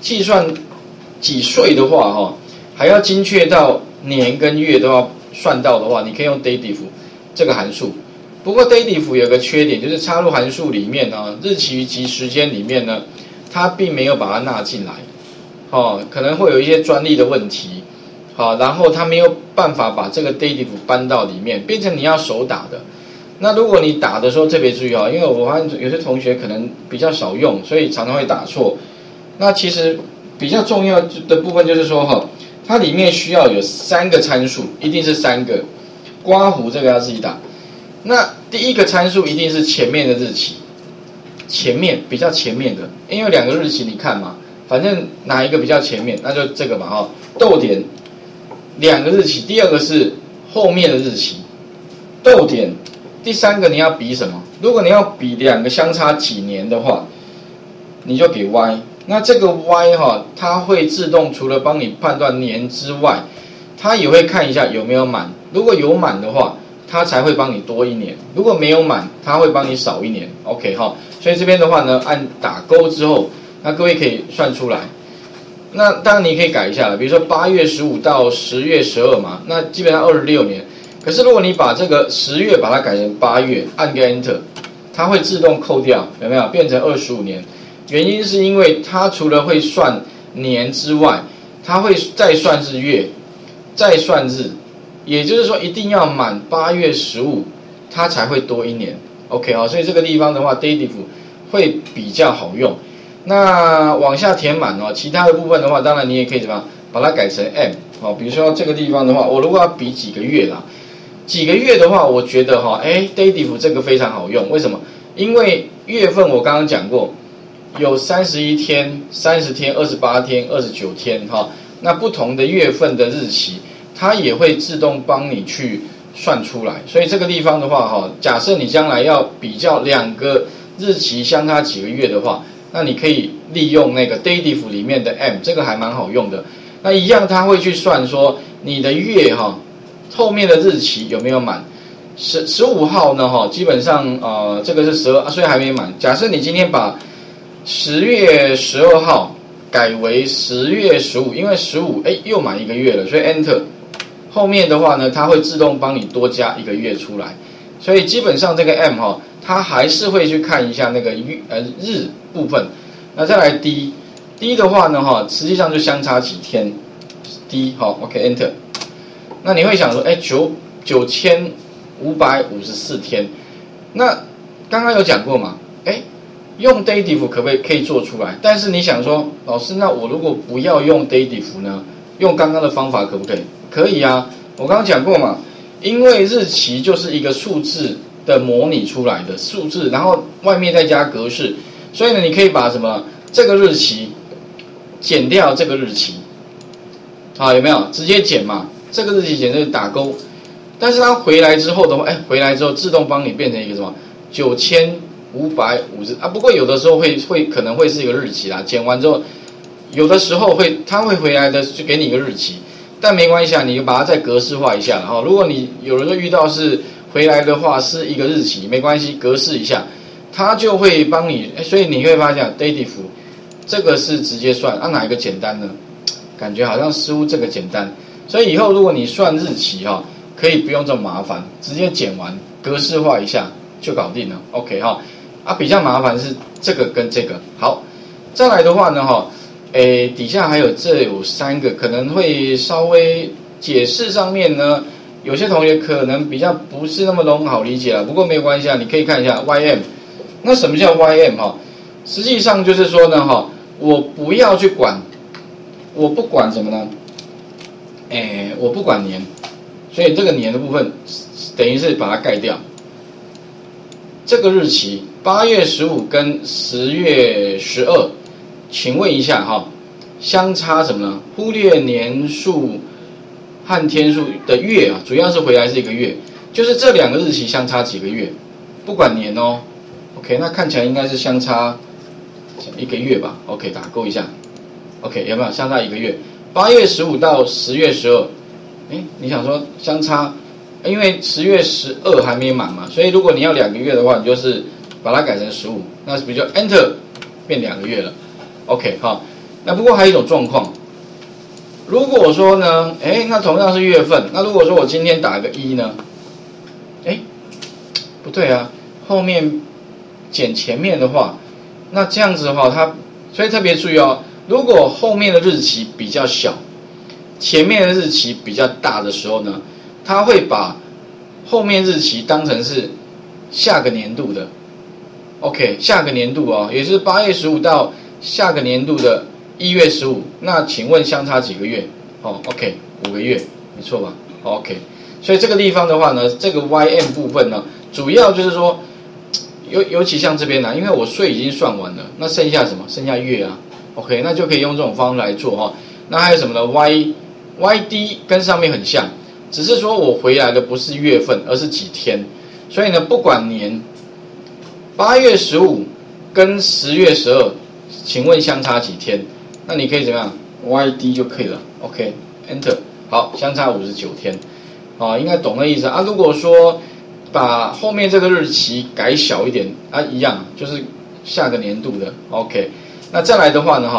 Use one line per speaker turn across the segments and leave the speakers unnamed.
计算几岁的话哈，还要精确到年跟月都要算到的话，你可以用 dative 这个函数。不过 dative 有个缺点，就是插入函数里面呢，日期及时间里面呢，它并没有把它纳进来，可能会有一些专利的问题，然后它没有办法把这个 dative 搬到里面，变成你要手打的。那如果你打的时候特别注意因为我发现有些同学可能比较少用，所以常常会打错。那其实比较重要的部分就是说它里面需要有3个参数，一定是3个，刮胡这个要自己打。那第一个参数一定是前面的日期，比较前面的，因为2个日期你看嘛，反正哪一个比较前面，那就这个嘛逗点2个日期，第2个是后面的日期，逗点，第3个你要比什么？如果你要比2个相差几年的话，你就给 Y。那这个 Y 它会自动除了帮你判断年之外，它也会看一下有没有满。如果有满的话，它才会帮你多1年；如果没有满，它会帮你少1年。OK 所以这边的话呢，按打勾之后，那各位可以算出来。那当然你可以改一下了，比如说8月15到10月12嘛，那基本上26年。可是如果你把这个10月把它改成8月，按个 Enter， 它会自动扣掉，有没有变成25年？原因是因为它除了会算年之外，它会再算是月，再算日。也就是说，一定要满8月15，它才会多1年。OK 所以这个地方的话 ，dative 会比较好用。那往下填满其他的部分的话，当然你也可以怎么样，把它改成 M 比如说这个地方的话，我如果要比几个月啦，几个月的话，我觉得dative 这个非常好用。为什么？因为月份我刚刚讲过，有31天、30天、28天、29天那不同的月份的日期。它也会自动帮你去算出来，所以这个地方的话假设你将来要比较2个日期相差几个月的话，那你可以利用那个 dative 里面的 M， 这个还蛮好用的。那一样它会去算说你的月后面的日期有没有满。15号呢基本上这个是12，所以还没满。假设你今天把10月12号改为10月15，因为15又满1个月了，所以 Enter。后面的话呢，它会自动帮你多加1个月出来，所以基本上这个 M 它还是会去看一下那个日部分。那再来 D 的话呢实际上就相差几天 D OK Enter。那你会想说9554天，那刚刚有讲过嘛用 dative 可以做出来，但是你想说老师，那我如果不要用 dative 呢，用刚刚的方法可不可以？可以啊，我刚刚讲过嘛，因为日期就是一个数字的模拟出来的数字，然后外面再加格式，所以呢，你可以把什么这个日期减掉这个日期，有没有？直接减嘛，这个日期减就是打勾，但是它回来之后的话，回来之后自动帮你变成一个什么9550不过有的时候可能会是一个日期啦，减完之后，有的时候它会回来的，就给你一个日期。但没关系你就把它再格式化一下如果你有的时候遇到是回来的话是一个日期，没关系，格式一下，它就会帮你。所以你会发现 dative 这个是直接算，哪一个简单呢？感觉好像似乎这个简单。所以以后如果你算日期可以不用这么麻烦，直接减完格式化一下就搞定了。OK 比较麻烦是这个跟这个。好，再来的话呢底下还有有3个，可能会稍微解释上面呢，有些同学可能比较不是那么好理解不过没有关系你可以看一下 YM。那什么叫 YM 实际上就是说呢我不要去管，我不管什么呢？我不管年，所以这个年的部分等于是把它盖掉。这个日期8月15跟10月12。请问一下相差什么呢？忽略年数和天数的月主要是回来是1个月，就是这2个日期相差几个月，不管年OK， 那看起来应该是相差1个月吧 ？OK， 打勾一下。OK， 有没有相差1个月？8月15到10月12，你想说相差，因为10月12还没满嘛，所以如果你要2个月的话，你就是把它改成15，那比如说 Enter 变2个月了。OK 那不过还有一种状况，如果说呢，那同样是月份，那如果说我今天打个1呢，不对啊，后面减前面的话，那这样子的话，所以特别注意哦，如果后面的日期比较小，前面的日期比较大的时候呢，它会把后面日期当成是下个年度的 ，OK， 下个年度也就是8月15到下个年度的1月15，那请问相差几个月？OK， 5个月，没错吧 ？OK， 所以这个地方的话呢，这个 YM 部分呢，主要就是说，尤其像这边呢，因为我税已经算完了，那剩下什么？剩下月啊 ，OK， 那就可以用这种方式来做那还有什么呢？YD 跟上面很像，只是说我回来的不是月份，而是几天。所以呢，不管年，8月15跟10月12，请问相差几天？那你可以怎么样 ？YD 就可以了。OK，Enter， 好，相差59天，应该懂那意思啊。如果说把后面这个日期改小一点一样就是下个年度的 OK。那再来的话呢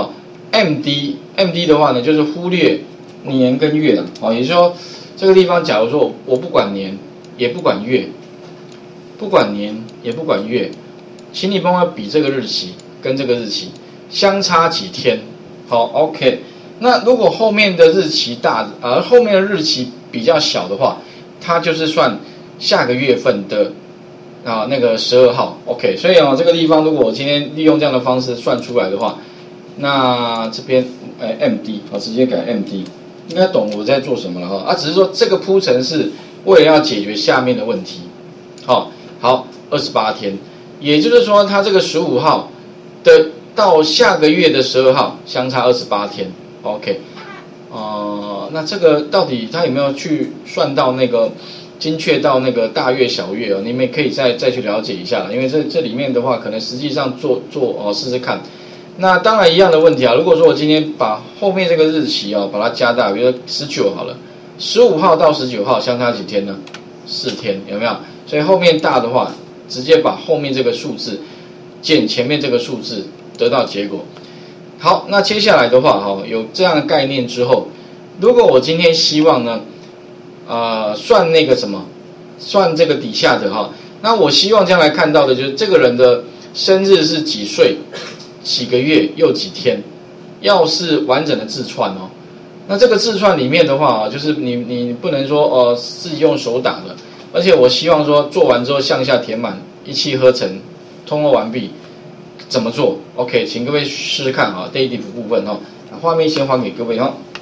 MD 的话呢，就是忽略年跟月了也就是说这个地方，假如说我不管年也不管月，不管年也不管月，请你帮我比这个日期跟这个日期相差几天。好 OK。那如果后面的日期大，而后面的日期比较小的话，它就是算下个月份的那个12号 OK。所以这个地方如果我今天利用这样的方式算出来的话，那这边MD 直接改 MD， 应该懂我在做什么了只是说这个铺陈是为了要解决下面的问题。好，28天，也就是说它这个15号的到下个月的12号相差28天 OK。那这个到底它有没有去算到那个精确到那个大月小月你们也可以再去了解一下，因为这里面的话可能实际上做试试看。那当然一样的问题如果说我今天把后面这个日期把它加大，比如说19好了，15号到19号相差几天呢？4天，有没有？所以后面大的话，直接把后面这个数字减前面这个数字，得到结果。好，那接下来的话有这样的概念之后，如果我今天希望呢算那个什么，算这个底下的那我希望将来看到的就是这个人的生日是几岁、几个月又几天，要是完整的字串那这个字串里面的话就是你不能说自己用手打的，而且我希望说做完之后向下填满，一气呵成，通过完毕。怎么做 ？OK， 请各位试试看dative 部分画面先还给各位